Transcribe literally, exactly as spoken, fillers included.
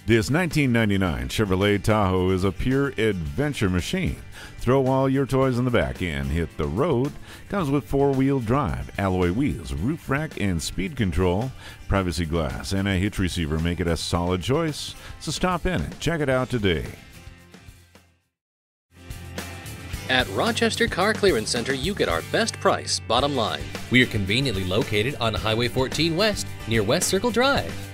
This nineteen ninety-nine Chevrolet Tahoe is a pure adventure machine. Throw all your toys in the back and hit the road. Comes with four-wheel drive, alloy wheels, roof rack and speed control, privacy glass, and a hitch receiver make it a solid choice. So stop in and check it out today. At Rochester Car Clearance Center, you get our best price, bottom line. We are conveniently located on Highway fourteen West near West Circle Drive.